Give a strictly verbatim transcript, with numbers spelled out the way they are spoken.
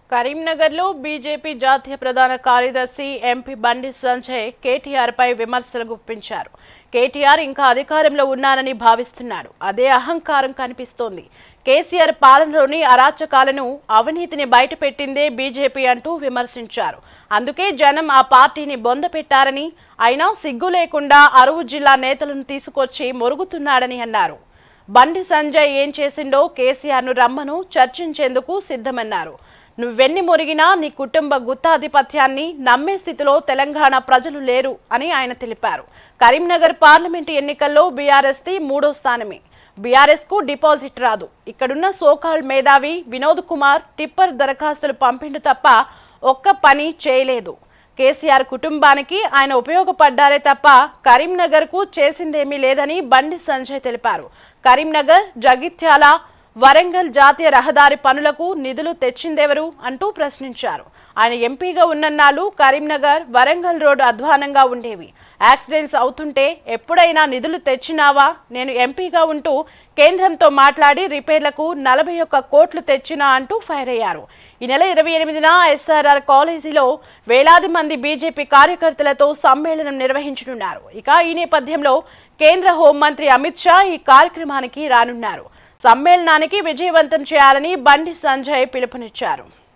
కరీంనగర్లో బీజేపీ జాతీయ ప్రధాన కార్యదర్శి ఎంపీ బండి సంజయ్ కేటీఆర్ పై విమర్శలు గుప్పించారు. కేటీఆర్ ఇంకా అధికారంలో ఉన్నారని భావిస్తున్నాడు. అదే అహంకారం కనిపిస్తోంది. కేసీఆర్ పాలనలోని అరాచకాలను, అవినీతిని బయటపెట్టిందే బీజేపీ అంటూ విమర్శించారు. అందుకే జనం ఆ పార్టీని బొందపెట్టారని, అయినా సిగ్గు లేకుండా అరువు జిల్లా నేతలను తీసుకొచ్చి మొరుగుతున్నాడని అన్నారు. బండి సంజయ్ ఏం చేసిండో కేసీఆర్ను రమ్మను చర్చించేందుకు సిద్ధమన్నారు. నువ్వెన్ని మురిగినా నీ కుటుంబ గుత్తాధిపత్యాన్ని నమ్మే స్థితిలో తెలంగాణ ప్రజలు లేరు అని ఆయన తెలిపారు. కరీంనగర్ పార్లమెంటు ఎన్నికల్లో బీఆర్ఎస్ ది మూడో స్థానమే. బీఆర్ఎస్ కు డిపాజిట్ రాదు. ఇక్కడున్న సోకాల్ మేధావి వినోద్ కుమార్ టిప్పర్ దరఖాస్తులు పంపిండు తప్ప ఒక్క పని చేయలేదు. కేసీఆర్ కుటుంబానికి ఆయన ఉపయోగపడ్డారే తప్ప కరీంనగర్ కు చేసిందేమీ లేదని బండి సంజయ్ తెలిపారు. కరీంనగర్, జగిత్యాల, వరంగల్ జాతీయ రహదారి పనులకు నిధులు తెచ్చిందెవరు అంటూ ప్రశ్నించారు. ఆయన ఎంపీగా ఉన్నన్నాళ్ళు కరీంనగర్, వరంగల్ రోడ్డు అధ్వానంగా ఉండేవి. యాక్సిడెంట్స్ అవుతుంటే ఎప్పుడైనా నిధులు తెచ్చినావా? నేను ఎంపీగా ఉంటూ కేంద్రంతో మాట్లాడి రిపేర్లకు నలభై ఒక్క కోట్లు తెచ్చినా అంటూ ఫైర్ అయ్యారు. ఈ నెల ఇరవై ఎనిమిదిన ఎస్ఆర్ఆర్ కాలేజీలో వేలాది మంది బీజేపీ కార్యకర్తలతో సమ్మేళనం నిర్వహించనున్నారు. ఇక ఈ నేపథ్యంలో కేంద్ర హోంమంత్రి అమిత్ షా ఈ కార్యక్రమానికి రానున్నారు. సమ్మేళనానికి విజయవంతం చేయాలని బండి సంజయ్ పిలుపునిచ్చారు.